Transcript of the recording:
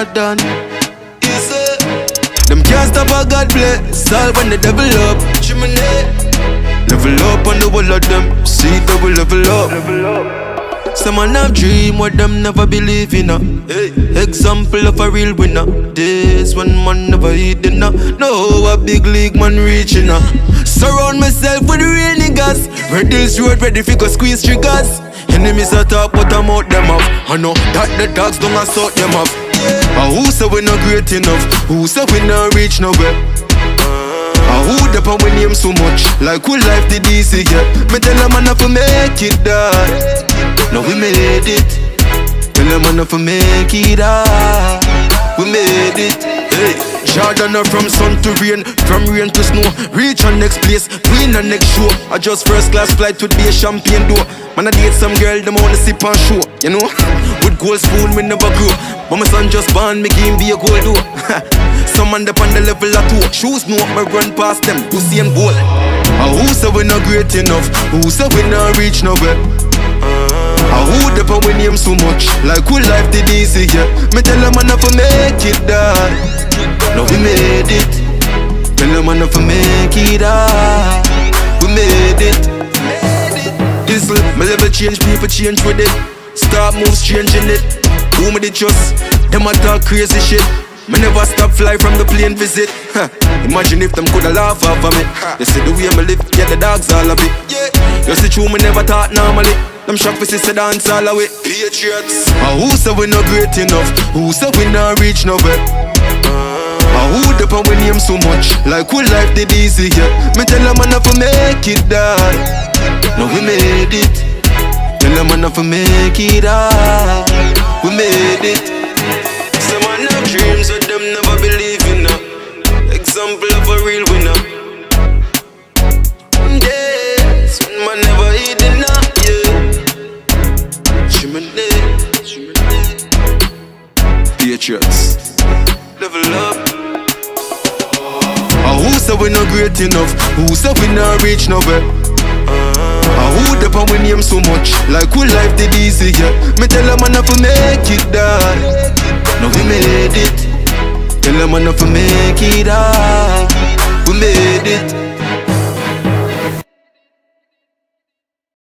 Jordan. Them can't stop a God bless. All when they double up. Level up on the wall of them. See double level up. Some man have dream what them never believe in. Example of a real winner. This one man never eat dinner. No, a big league man reaching. Surround myself with real niggas. Red Hills Road ready for go squeeze triggers. Enemies attack but I'm out them off. I know that the dogs don't assault them off. Who say we not great enough? Who say we not reach nowhere? Who the pan we name so much? Like who life did easy, yeah? Me tell them man if we make it die. Now we made it. Tell them man if we make it die. We made it. Hey, Jordan from sun to rain, from rain to snow. Reach on next place, win the next show. I just first class flight to be a champagne door. Man I date some girl, them wanna sip and show. You know, with gold spoon we never grow. But my son just born, make him be a gold door. Some man up on the level of 2. Shoes no up, me run past them, pussy and gold. Who say we not great enough? Who say we not reach nowhere? Who the pan we name so much? Like who life did easy, yeah? Me tell them man if we make it die. Now we made it. Tell them man if we make it die. We made it. Diesel, my level change, people change with it. Start moves changing it. Who me the trust? Them a talk crazy shit. Me never stop fly from the plane visit. Imagine if them coulda laugh off of me. You see the way me live, yeah the dogs all of it. You see true me never thought normally. Them shock for sister dance all away. Patriots. Who say we not great enough? Who say we not reach nowhere? Who the pan we name so much? Like who life did easy, yeah? Me tell them man if we make it die. Now we made it. Tell them man if we make it die. We made it. Some man have dreams but them never believe in. Example of a real winner. Yes, man never eat dinner. Patriots, level up. Who say we not great enough? Who say we not reach nowhere? Who the pan we name so much? Like who life did easy, yeah? Me tell them man if we make it die. Now we made it. Tell them man if we make it die. We made it.